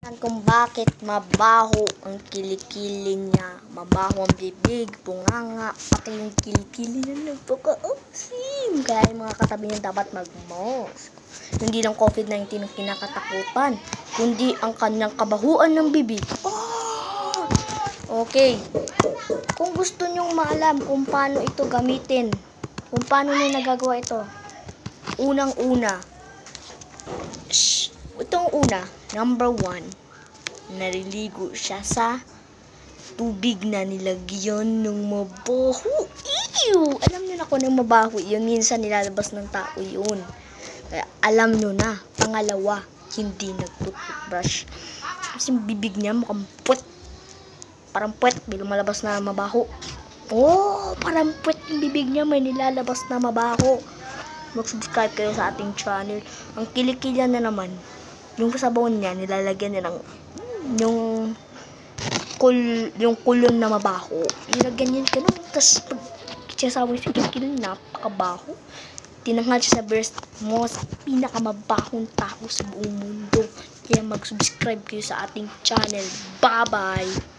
Kung bakit mabaho ang kilikili niya, mabaho ang bibig, bunganga, pati yung kilikili niya nagpaka-asim. Kaya yung mga katabi niya dapat mag-mask. Hindi lang COVID-19 ang kinakatakutan, kundi ang kanyang kabahuan ng bibig. Okay, kung gusto nyong maalam kung paano ito gamitin, kung paano nyo nagagawa ito, unang-una, itong una, number 1, nariligo siya sa tubig na nilagyan ng mabaho. Ew! Alam nyo na kung anong mabaho yun, minsan nilalabas ng tao yun. Kaya alam nyo na. Pangalawa, hindi nagtututbrush. Kasi yung bibig niya mukhang puwet. Parang puwet, may lumalabas na mabaho. Parang puwet yung bibig niya, may nilalabas na mabaho. Mag-subscribe kayo sa ating channel. Ang kilikilyan na naman, yung sabon niya, nilalagyan niya ng yung kulon na mabaho. Nilagyan niya ganun. Tapos pag sinasabon sa kilikil, napakabaho. Tinanghal siya sa most pinakamabahong tao sa buong mundo. Kaya mag-subscribe kayo sa ating channel. Bye-bye!